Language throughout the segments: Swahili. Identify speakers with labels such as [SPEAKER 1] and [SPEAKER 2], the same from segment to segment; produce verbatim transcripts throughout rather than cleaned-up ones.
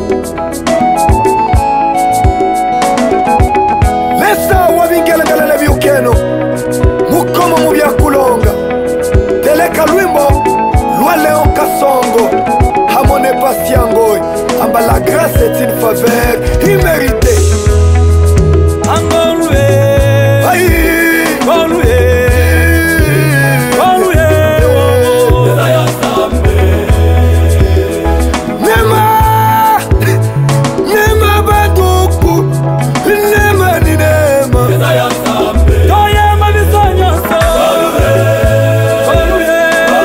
[SPEAKER 1] Lesa wabingelengele lebyukeno mukomo mubya kulonga teleka lwimbo lwa Léon Kasongo hamone pasiango amba la grâce est une faveur imméritée.
[SPEAKER 2] Angolue
[SPEAKER 1] Aïe
[SPEAKER 2] Angolue Angolue Desaya sambe
[SPEAKER 1] Nema Nema baduku Nema ni nema
[SPEAKER 2] Desaya sambe Toye mabisonyo so Angolue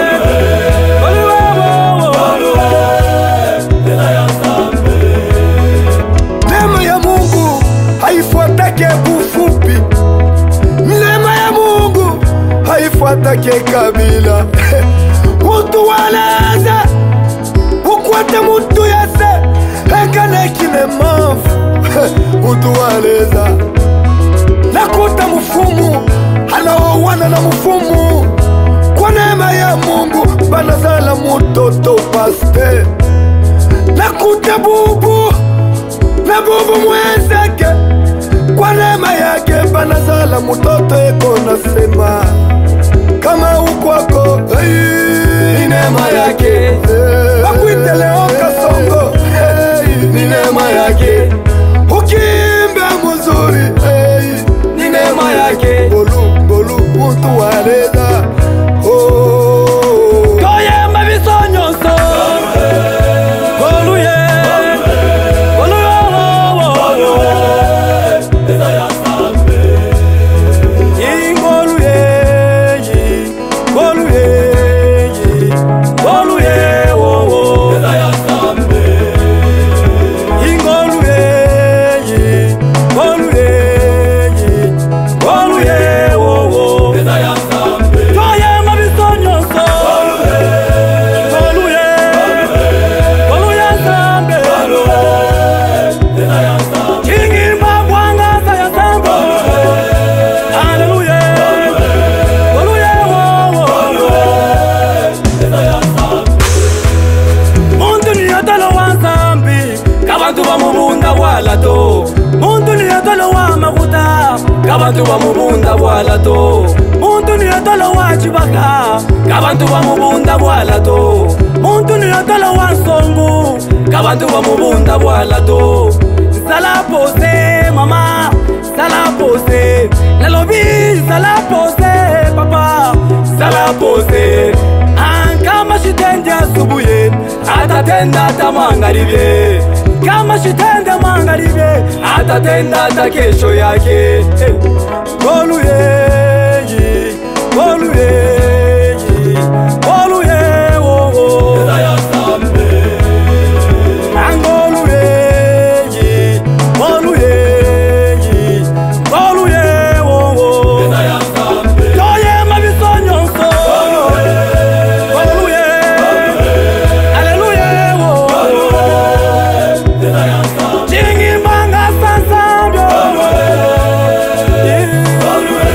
[SPEAKER 2] Angolue Desaya sambe
[SPEAKER 1] Nema ya Mungu haifuatake bufupi. Nema ya Mungu haifuatake kabila. Mutu walaza ukwate mutu yase ekane kine mafu. Mutu waleza nakuta mufumu anaowana na mufumu. Kwa neema ya Mungu banazala mutoto paste. Nakuta bubu na bubu mwezake. Kwa neema yake banazala mutoto eko nasema kama ukwako hey, ni neema yake hey. Bakwite Léon Kasongo hey, ni neema yake. Ukimbe muzuri hey, ni neema yake. Bolu bolu mutu waleza oh.
[SPEAKER 2] Toyemba bisonyo so Goluye Goluye Desaya sambe Ingoluye Goluye Goluye Desaya sambe Ingoluye Goluye Goluye Desaya sambe Toyemba bisonyo so Goluye Goluye sambe Desaya sambe Chingimba mwanga saya sambe Hallelujah Goluye Desaya sambe Muntu ni yatalo wa sambi Kabantu ba mubunda wala to Muntu ni yatalo wa makuta Kabantu ba mubunda wala to Muntu ni yatalo wa chibaka Kabantu ba mubunda wala to Muntu ni yatalo wa songu Kabantu ba mubunda wala to Sala pose mama Sala pose Lalobi sala pose papa Sala pose Kama shitende asubuye atatenda tamangaribe. Kama shitende mangaribe atatenda ta kesho yake. Goluye Goluye Goluye wo wo Desaya sambe Angoluye Goluye Goluye wo wo Desaya sambe Toye mabisonyo so Goluye Hallelujah wo Desaya sambe Jingi manga sansambyo Goluye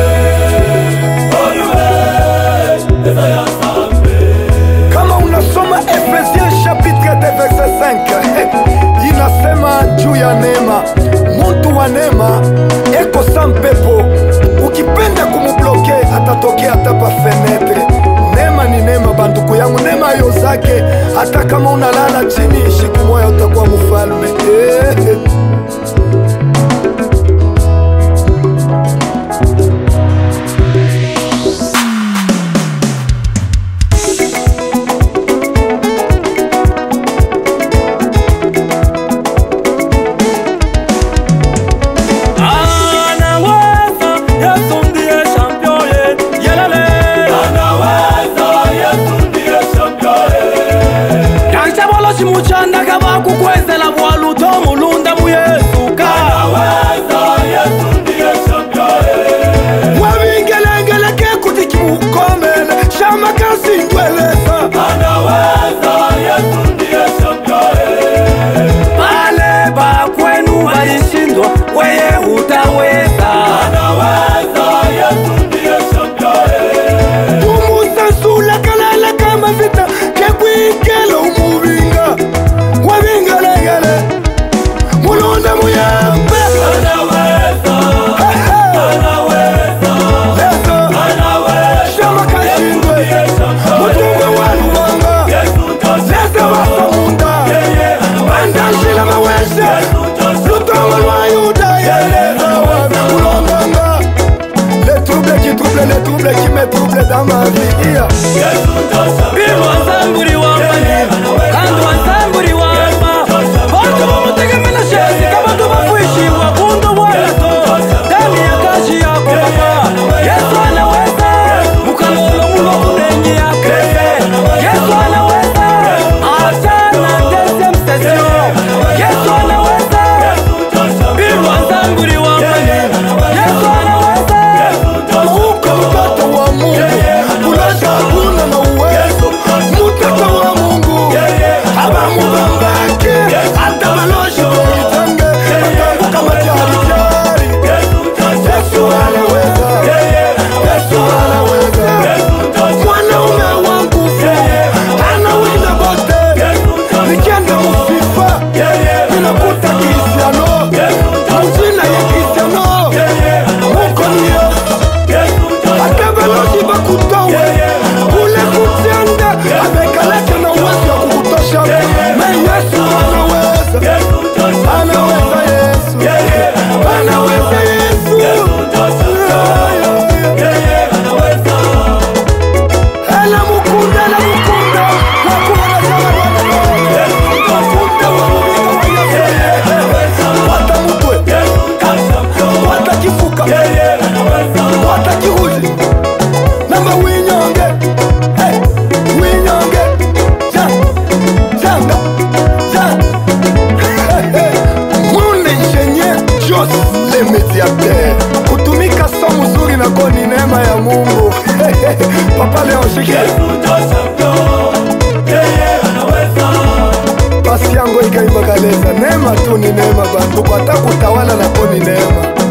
[SPEAKER 2] Goluye Desaya sambe
[SPEAKER 1] Kama unasoma Efesiens chapitre deux verset cinq inasema juu ya neema. Muntu wa neema eko sa mpepo, ukipenda kumubloke atatokea tapa fenetre. Neema ni neema banduku yangu, neema yo zake. Hata kama unalala chini siku moja utakuwa mfalme eh.
[SPEAKER 2] Anaweza Yesu ndiye champion yelele. Anaweza Yesu ndiye champion. Kancha bolo chimuchanda kaba kukwezela bwaluto mulunda mu Yesu ka. Anaweza Yesu ndiye champion.
[SPEAKER 1] Wabingelengele ke kutiki mukomele shama kasi ngweleza.
[SPEAKER 2] Anaweza Yesu ndiye champion. Pale ba kwenu balishindwa weye utaweza. Anaweza Yesu ndiye champion.
[SPEAKER 1] Umusasula kalala kama vita ke kwikelo umubinga. Wabingelenge Pasa munda Bandashila mawese Lutongo lwa yuda Yelezawa Kulonganga Les troubles qui troublent, les troubles qui me troublent dans ma vie
[SPEAKER 2] Bimu wasamburi wamani Kandu wasamburi wama Watu wamutegemela shezi Kabatu wafuishi wakundu walato Dami ya kashi yako baba Yesu anaweza Mukalolo mulo kunengi ya krefe Yesu anaweza Achana deuxième session Yesu anaweza Bimu wasamburi wamani Yesu anaweza
[SPEAKER 1] Uko mtoto wa Mungu Kulesha hakuna na uwezo Mtoto wa Mungu Haba mubambake Hata maloshi mwitange Matangu kama jari jari Yesu anaweza Yesu anaweza Mwanaume wa nguvu Anawinda bote Nikienda mufifa Ninakuta Kristiano Mujina ya Kristiano Muko ni Yesu Akabaloji bakutowe Kule kutenda Amekaleke na uwezo ya kukutosha Me Yesu anaweza Anaweza Yesu Anaweza Yesu Ela mukunda, ela mukunda Wakuna sana wana Wakunda wakunda Wata mutwe Wata kifuka Wata kihuzi Namba winyonge Hey, winyonge Janga, janga, janga Mune njenye Jos le mediateur Kutumika so mzuri na koni neema ya Mungu Papa leo shike Pasi yangu ikaimba kaleza Neema tu ni neema bandu Kwa ta kutawala na koni neema